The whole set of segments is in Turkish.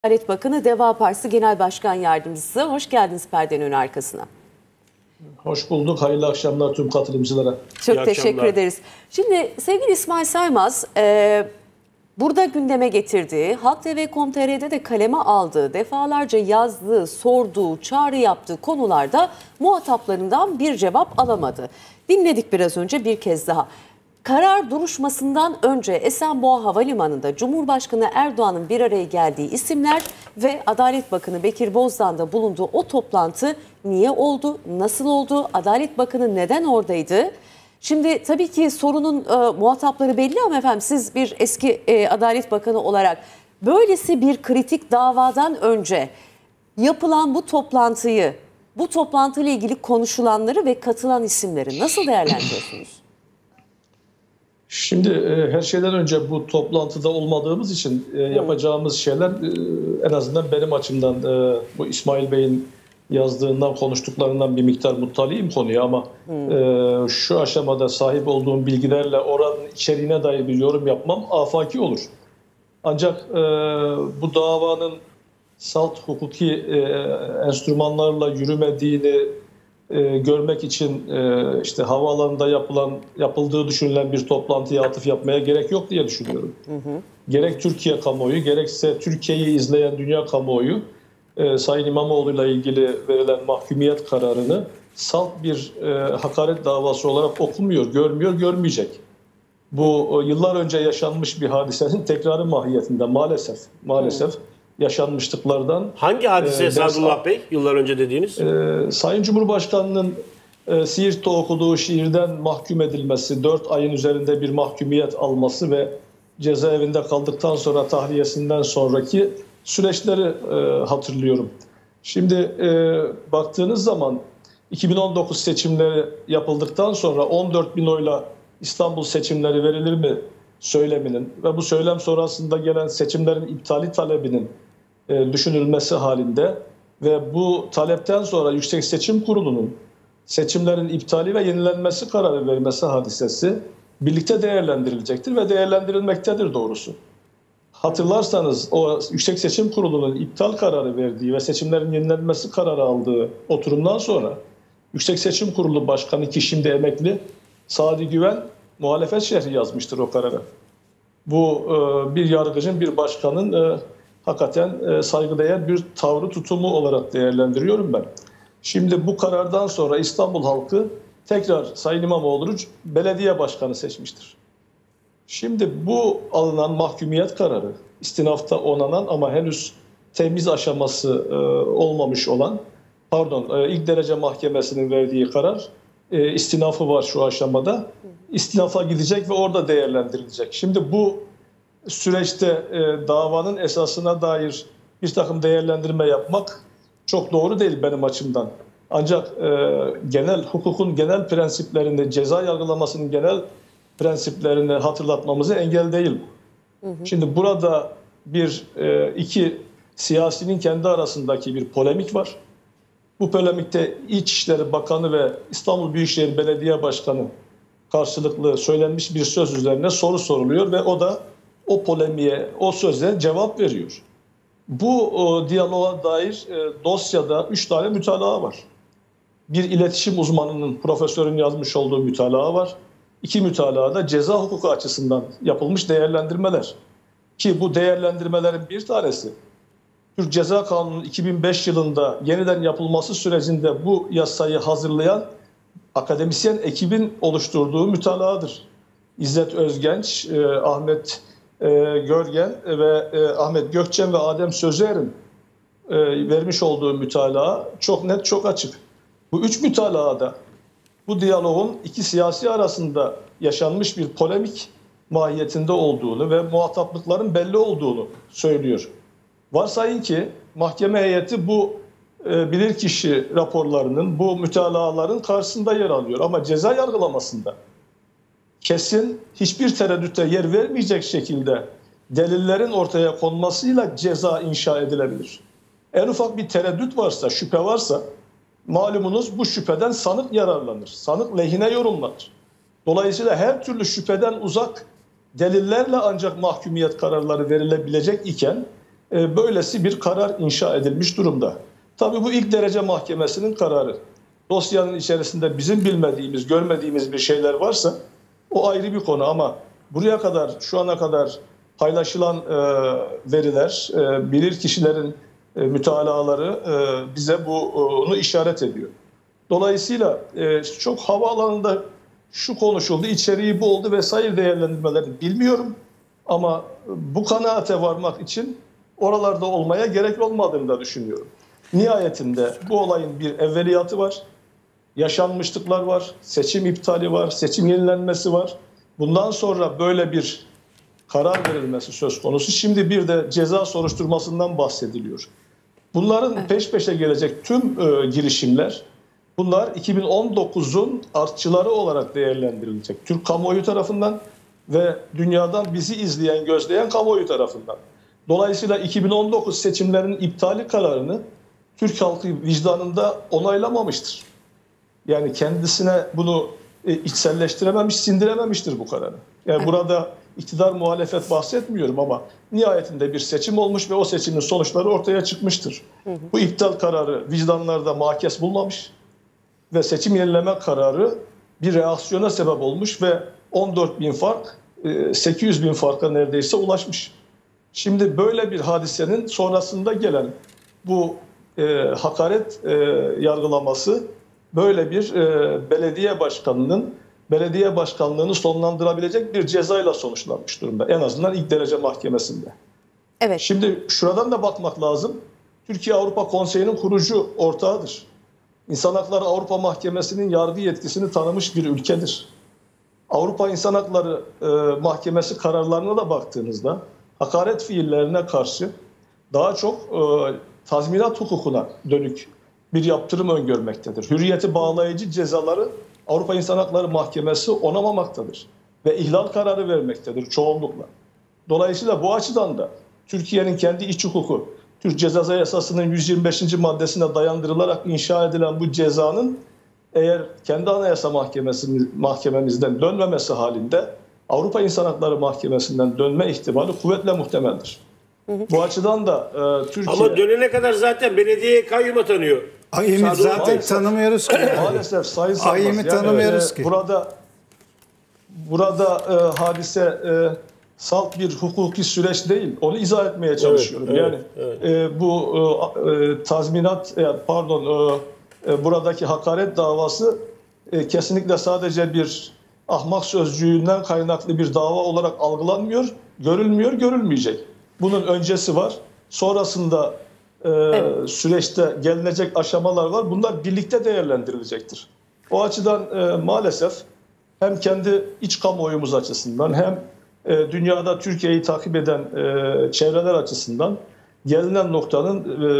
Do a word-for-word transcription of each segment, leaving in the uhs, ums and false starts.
Adalet Bakanı, Deva Partisi Genel Başkan Yardımcısı. Hoş geldiniz perdenin arkasına. Hoş bulduk. Hayırlı akşamlar tüm katılımcılara. Çok İyi teşekkür akşamlar. ederiz. Şimdi sevgili İsmail Saymaz, e, burada gündeme getirdiği, Halk T V nokta com nokta t r'de de kaleme aldığı, defalarca yazdığı, sorduğu, çağrı yaptığı konularda muhataplarından bir cevap alamadı. Dinledik biraz önce bir kez daha. Karar duruşmasından önce Esenboğa Havalimanı'nda Cumhurbaşkanı Erdoğan'ın bir araya geldiği isimler ve Adalet Bakanı Bekir Bozdağ'ın da bulunduğu o toplantı niye oldu, nasıl oldu, Adalet Bakanı neden oradaydı? Şimdi tabii ki sorunun e, muhatapları belli ama efendim siz bir eski e, Adalet Bakanı olarak böylesi bir kritik davadan önce yapılan bu toplantıyı, bu toplantıyla ilgili konuşulanları ve katılan isimleri nasıl değerlendiriyorsunuz? Şimdi e, her şeyden önce bu toplantıda olmadığımız için e, yapacağımız şeyler e, en azından benim açımdan e, bu İsmail Bey'in yazdığından, konuştuklarından bir miktar muttaliyim konuya ama e, şu aşamada sahip olduğum bilgilerle oranın içeriğine dair bir yorum yapmam afaki olur. Ancak e, bu davanın salt hukuki e, enstrümanlarla yürümediğini E, görmek için e, işte havaalanında yapılan yapıldığı düşünülen bir toplantıya atıf yapmaya gerek yok diye düşünüyorum. Hı hı. Gerek Türkiye kamuoyu gerekse Türkiye'yi izleyen dünya kamuoyu e, Sayın İmamoğlu'yla ilgili verilen mahkumiyet kararını salt bir e, hakaret davası olarak okumuyor, görmüyor, görmeyecek. Bu e, yıllar önce yaşanmış bir hadisenin tekrarı mahiyetinde maalesef maalesef. Hı. yaşanmışlıklardan. Hangi hadise e, Sadullah Bey yıllar önce dediğiniz? E, Sayın Cumhurbaşkanı'nın e, Siirt'te okuduğu şiirden mahkum edilmesi, dört ayın üzerinde bir mahkumiyet alması ve cezaevinde kaldıktan sonra tahliyesinden sonraki süreçleri e, hatırlıyorum. Şimdi e, baktığınız zaman iki bin on dokuz seçimleri yapıldıktan sonra on dört bin oyla İstanbul seçimleri verilir mi söyleminin ve bu söylem sonrasında gelen seçimlerin iptali talebinin e, düşünülmesi halinde ve bu talepten sonra Yüksek Seçim Kurulu'nun seçimlerin iptali ve yenilenmesi kararı vermesi hadisesi birlikte değerlendirilecektir ve değerlendirilmektedir doğrusu. Hatırlarsanız o Yüksek Seçim Kurulu'nun iptal kararı verdiği ve seçimlerin yenilenmesi kararı aldığı oturumdan sonra Yüksek Seçim Kurulu Başkanı ki şimdi emekli Sadi Güven muhalefet şerhi yazmıştır o karara. Bu e, bir yargıcın, bir başkanın e, hakikaten e, saygıdeğer bir tavrı tutumu olarak değerlendiriyorum ben. Şimdi bu karardan sonra İstanbul halkı tekrar Sayın İmamoğlu'nu belediye başkanı seçmiştir. Şimdi bu alınan mahkumiyet kararı, istinafta onanan ama henüz temiz aşaması e, olmamış olan, pardon e, ilk derece mahkemesinin verdiği karar, e, istinafı var şu aşamada. İstinafa gidecek ve orada değerlendirilecek. Şimdi bu süreçte e, davanın esasına dair bir takım değerlendirme yapmak çok doğru değil benim açımdan. Ancak e, genel hukukun genel prensiplerini, ceza yargılamasının genel prensiplerini hatırlatmamıza engel değil. Hı hı. Şimdi burada bir e, iki siyasinin kendi arasındaki bir polemik var. Bu polemikte İçişleri Bakanı ve İstanbul Büyükşehir Belediye Başkanı karşılıklı söylenmiş bir söz üzerine soru soruluyor ve o da o polemiğe, o söze cevap veriyor. Bu o, diyaloğa dair e, dosyada üç tane mütalaa var. Bir iletişim uzmanının, profesörün yazmış olduğu mütalaa var. İki mütalaa da ceza hukuku açısından yapılmış değerlendirmeler. Ki bu değerlendirmelerin bir tanesi Türk Ceza Kanunu'nun iki bin beş yılında yeniden yapılması sürecinde bu yasayı hazırlayan akademisyen ekibin oluşturduğu mütalaadır. İzzet Özgenç, e, Ahmet e, Görgen ve e, Ahmet Gökçen ve Adem Sözer'in e, vermiş olduğu mütalaa çok net, çok açık. Bu üç mütalaada bu diyaloğun iki siyasi arasında yaşanmış bir polemik mahiyetinde olduğunu ve muhataplıkların belli olduğunu söylüyor. Varsayın ki mahkeme heyeti bu e, bilirkişi raporlarının, bu mütalaaların karşısında yer alıyor. Ama ceza yargılamasında kesin hiçbir tereddüte yer vermeyecek şekilde delillerin ortaya konmasıyla ceza inşa edilebilir. En ufak bir tereddüt varsa, şüphe varsa malumunuz bu şüpheden sanık yararlanır. Sanık lehine yorumlanır. Dolayısıyla her türlü şüpheden uzak delillerle ancak mahkumiyet kararları verilebilecek iken e, böylesi bir karar inşa edilmiş durumda. Tabii bu ilk derece mahkemesinin kararı. Dosyanın içerisinde bizim bilmediğimiz, görmediğimiz bir şeyler varsa o ayrı bir konu ama buraya kadar, şu ana kadar paylaşılan e, veriler, e, bilir kişilerin e, mütalaları e, bize bunu işaret ediyor. Dolayısıyla e, çok havaalanında şu konuşuldu, içeriği bu oldu vesaire değerlendirmelerini bilmiyorum. Ama bu kanaate varmak için oralarda olmaya gerek olmadığını da düşünüyorum. Nihayetinde bu olayın bir evveliyatı var, yaşanmışlıklar var, seçim iptali var, seçim yenilenmesi var. Bundan sonra böyle bir karar verilmesi söz konusu. Şimdi bir de ceza soruşturmasından bahsediliyor. Bunların peş peşe gelecek tüm e, girişimler, bunlar iki bin on dokuzun artçıları olarak değerlendirilecek. Türk kamuoyu tarafından ve dünyadan bizi izleyen, gözleyen kamuoyu tarafından. Dolayısıyla iki bin on dokuz seçimlerinin iptali kararını Türk halkı vicdanında onaylamamıştır. Yani kendisine bunu e, içselleştirememiş, sindirememiştir bu kararı. Yani evet. Burada iktidar muhalefet bahsetmiyorum ama nihayetinde bir seçim olmuş ve o seçimin sonuçları ortaya çıkmıştır. Hı hı. Bu iptal kararı vicdanlarda makes bulmamış ve seçim yenileme kararı bir reaksiyona sebep olmuş ve on dört bin fark sekiz yüz bin farka neredeyse ulaşmış. Şimdi böyle bir hadisenin sonrasında gelen bu e, hakaret e, yargılaması böyle bir e, belediye başkanının belediye başkanlığını sonlandırabilecek bir cezayla sonuçlanmış durumda. En azından ilk derece mahkemesinde. Evet. Şimdi şuradan da bakmak lazım. Türkiye Avrupa Konseyi'nin kurucu ortağıdır. İnsan Hakları Avrupa Mahkemesi'nin yargı yetkisini tanımış bir ülkedir. Avrupa İnsan Hakları e, Mahkemesi kararlarına da baktığınızda hakaret fiillerine karşı daha çok e, tazminat hukukuna dönük bir yaptırım öngörmektedir. Hürriyeti bağlayıcı cezaları Avrupa İnsan Hakları Mahkemesi onamamaktadır ve ihlal kararı vermektedir çoğunlukla. Dolayısıyla bu açıdan da Türkiye'nin kendi iç hukuku, Türk Ceza Yasası'nın yüz yirmi beşinci maddesine dayandırılarak inşa edilen bu cezanın eğer kendi Anayasa Mahkemesi'nin mahkememizden dönmemesi halinde Avrupa İnsan Hakları Mahkemesi'nden dönme ihtimali kuvvetle muhtemeldir. Hı hı. Bu açıdan da e, Türkiye... Ama dönene kadar zaten belediye kayyum atanıyor. Ayımı zaten maalesef, tanımıyoruz ki. Yani. Maalesef Sayın Sarmaz. Ayımı yani, tanımıyoruz e, ki. Burada, burada e, hadise e, salt bir hukuki süreç değil. Onu izah etmeye çalışıyorum. Evet, yani evet, evet. E, bu e, tazminat, e, pardon e, e, buradaki hakaret davası e, kesinlikle sadece bir ahmak sözcüğünden kaynaklı bir dava olarak algılanmıyor, görülmüyor, görülmeyecek. Bunun öncesi var. Sonrasında e, evet. süreçte gelinecek aşamalar var. Bunlar birlikte değerlendirilecektir. O açıdan e, maalesef hem kendi iç kamuoyumuz açısından hem e, dünyada Türkiye'yi takip eden e, çevreler açısından gelinen noktanın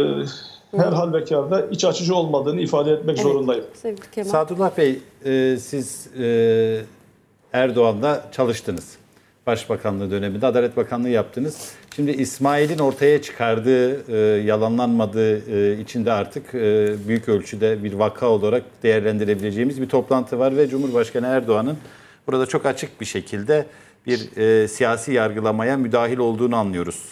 e, her halükarda iç açıcı olmadığını ifade etmek evet. zorundayım. Sadullah Bey, e, siz e, Erdoğan'la çalıştınız. Başbakanlığı döneminde Adalet Bakanlığı yaptınız. Şimdi İsmail'in ortaya çıkardığı, e, yalanlanmadığı e, içinde artık e, büyük ölçüde bir vaka olarak değerlendirebileceğimiz bir toplantı var ve Cumhurbaşkanı Erdoğan'ın burada çok açık bir şekilde bir e, siyasi yargılamaya müdahil olduğunu anlıyoruz.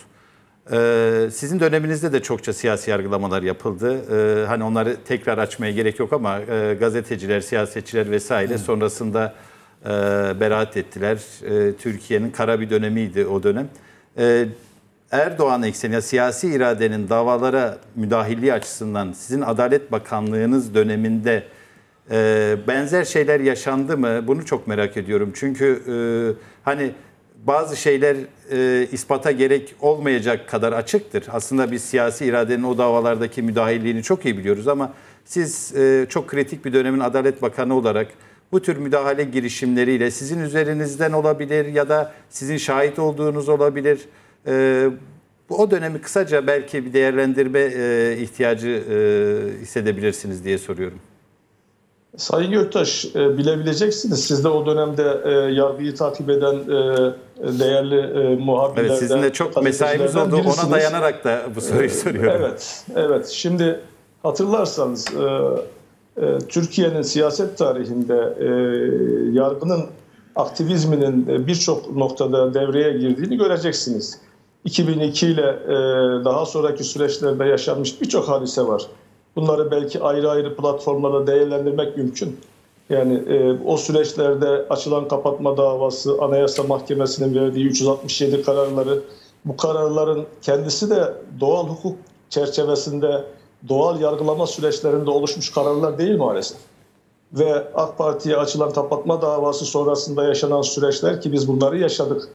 E, sizin döneminizde de çokça siyasi yargılamalar yapıldı. E, hani onları tekrar açmaya gerek yok ama e, gazeteciler, siyasetçiler vesaire evet. sonrasında e, beraat ettiler. E, Türkiye'nin kara bir dönemiydi o dönem. E, Erdoğan ekseni, ya siyasi iradenin davalara müdahilliği açısından sizin Adalet Bakanlığınız döneminde e, benzer şeyler yaşandı mı? Bunu çok merak ediyorum. Çünkü e, hani bazı şeyler e, ispata gerek olmayacak kadar açıktır. Aslında biz siyasi iradenin o davalardaki müdahilliğini çok iyi biliyoruz ama siz e, çok kritik bir dönemin Adalet Bakanı olarak bu tür müdahale girişimleriyle sizin üzerinizden olabilir ya da sizin şahit olduğunuz olabilir. E, o dönemi kısaca belki bir değerlendirme e, ihtiyacı e, hissedebilirsiniz diye soruyorum. Sayın Göktaş, e, bilebileceksiniz. Siz de o dönemde e, yargıyı takip eden e, değerli e, muhabirlerden... Evet, sizin de çok mesaimiz oldu. Birisiniz. Ona dayanarak da bu soruyu soruyorum. Evet, evet. Şimdi hatırlarsanız e, e, Türkiye'nin siyaset tarihinde e, yargının aktivizminin birçok noktada devreye girdiğini göreceksiniz. iki bin iki ile e, daha sonraki süreçlerde yaşanmış birçok hadise var. Bunları belki ayrı ayrı platformlarda değerlendirmek mümkün. Yani e, o süreçlerde açılan kapatma davası, Anayasa Mahkemesi'nin verdiği üç yüz altmış yedi kararları, bu kararların kendisi de doğal hukuk çerçevesinde, doğal yargılama süreçlerinde oluşmuş kararlar değil maalesef. Ve AK Parti'ye açılan kapatma davası sonrasında yaşanan süreçler ki biz bunları yaşadık.